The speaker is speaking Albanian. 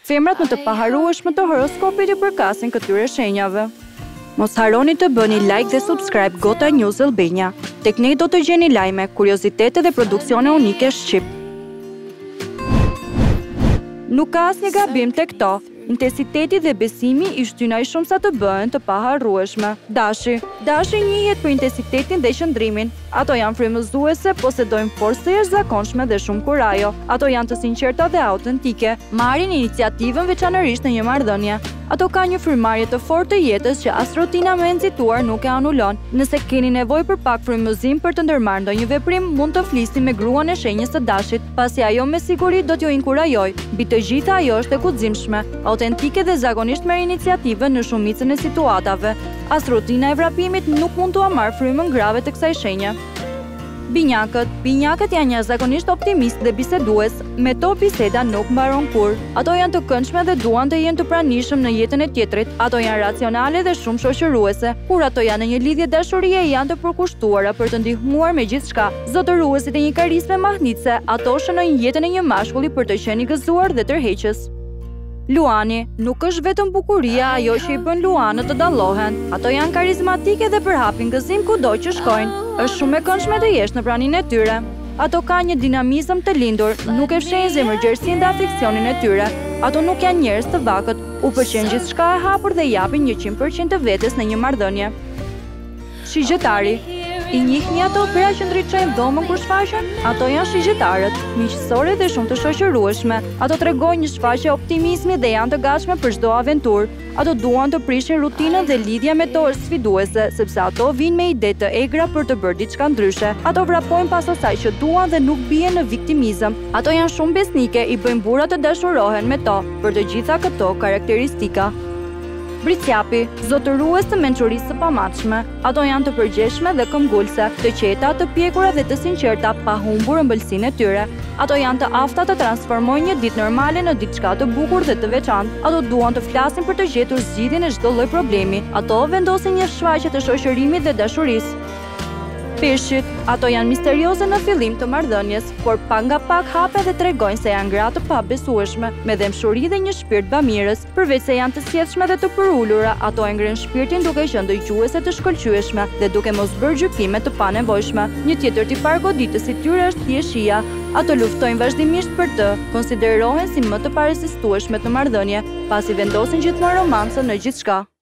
Femrat më të paharueshme të horoskopit i përkasin këtyre shenjave. Mos harroni të bëni like dhe subscribe Gota News Albania. Tek ne do të gjeni lajme, kuriozitete dhe produksione unike shqip. Nuk ka asnjë gabim tek to. Intensiteti dhe besimi i shtynaj shumë sa të bëhen të paharrueshme. Dashi njihet për intensitetin dhe qëndrimin. Ato janë frymëzuese, posedojnë forcë të jashtëzakonshme dhe shumë kurajo. Ato janë të sinqerta dhe autentike. Marrin iniciativën veçanërisht në një marrëdhënie. Ato kanë një frymëmarrje të fortë të jetës që as rutina me nxituar nuk e anulon. Nëse keni nevojë për pak frymëzim për të ndërmarrë ndonjë veprim, mund të flisni me gruan e shenjës së Dashit, pasi ajo me siguri do t'ju inkurajojë. Mbi të gjitha ajo është e guximshme, autentike dhe zakonisht merr iniciativën në shumicën e situatave. As rutina e vrapimit nuk mund t'ua marrë frymën grave të kësaj shenje. Binjakët janë jashtëzakonisht optimist dhe bisedues, me to biseda nuk mbaron kur. Ato janë të këndshme dhe duan të jenë të pranishëm në jetën e tjetrit. Ato janë racionale dhe shumë shoqëruese. Kur ato janë në një lidhje dashurie, janë të përkushtuara për të ndihmuar me gjithçka. Zotëruesit e një karizme mahnitse, ato shënojnë jetën e një mashkulli për të qenë i gëzuar dhe tërheqës. Luani, nuk është vetëm bukuria ajo që i bën luanët të dallohen. Ato janë karizmatike dhe përhapin gëzim kudo që shkojnë. Është shumë e këndshme të jesh në praninë e tyre. Ato kanë një dinamizëm të lindur, nuk e fshehin zemërgjerësinë dhe afeksionin e tyre. Ato nuk janë njerëz të vakët, u pëlqen gjithçka e hapur dhe japin 100% të vetes në një marrëdhënie. Shigjetari. I njihni ato gra që ndriçojnë dhomën kur shfaqen? Ato janë shigjetarët, miqësore dhe shumë të shoqërueshme. Ato tregojnë një shfaqje optimizmi dhe janë të gatshme për çdo aventurë. Ato duan të prishin rutinën dhe lidhja me to është sfiduese, sepse ato vijnë me ide të egra për të bërë diçka ndryshe. Ato vrapojnë pas asaj që duan dhe nuk bien në viktimizëm. Ato janë shumë besnike, i bëjnë burrat të dashurohen me to, për të gjitha këto karakteristika. Britsjapi, zotërues të mençurisë së pamatshme. Ato janë të përgjeshme dhe këmbgulse, të qeta, të pjekura dhe të sinqerta, pa humbur ëmbëlsinë e tyre. Ato janë të afta të transformojnë një ditë normale në diçka të bukur dhe të veçantë. Ato duan të flasin për të gjetur zgjidhjen e çdo lloj problemi. Ato vendosin një shfaqje të shoqërimit dhe dashurisë. Peshqit, ato janë misterioze në fillim të marrëdhënies, por pak nga pak hapen dhe tregojnë se janë gra të pabesueshme, me dëmshuri dhe një shpirt bamirës. Përveç se janë të sjellshme dhe të përulura, ato e ngren shpirtin duke qenë dëgjuese të shkëlqyeshme dhe duke mos bërë gjykime të panevojshme. Një tjetër tipar goditës i tyre është thjeshtësia. Ato luftojnë vazhdimisht për të, konsiderohen si më të parezistueshme në marrëdhënie, pasi vendosin gjithmonë romancën në gjithçka.